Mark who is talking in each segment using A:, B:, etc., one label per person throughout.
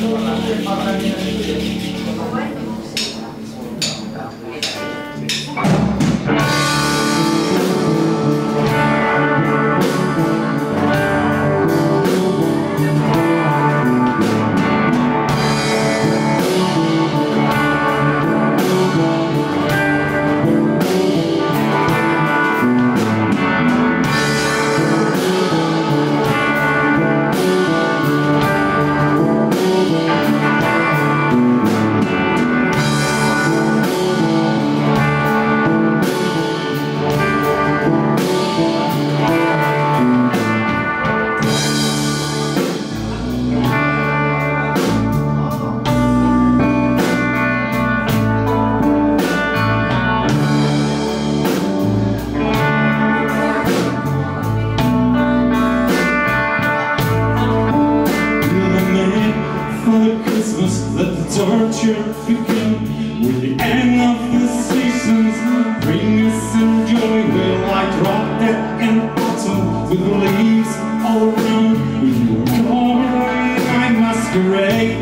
A: Let the torture begin. With the end of the seasons bring us some joy. We'll like drop that in autumn with the leaves all around. With your covering I masquerade.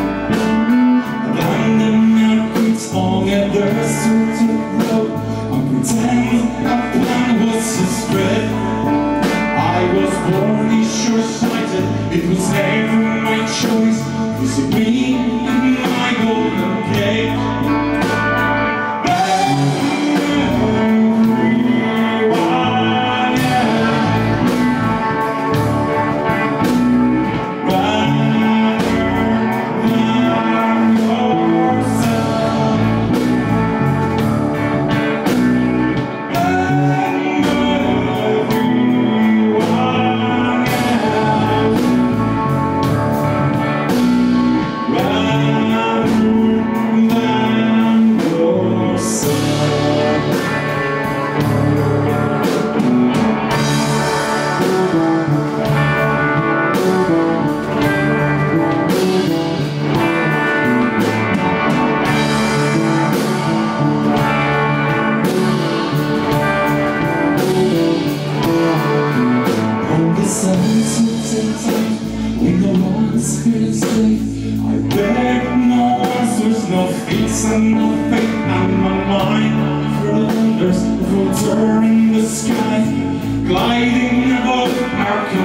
A: Abandon our creeps long at the certain road. I'm content our plan was to spread. I was born short-sighted, it was never my choice. Visit me in my golden cage. When the one's here safe, I beg no answers, no feats and no faith. And my mind for the wonders of returning the sky, gliding above our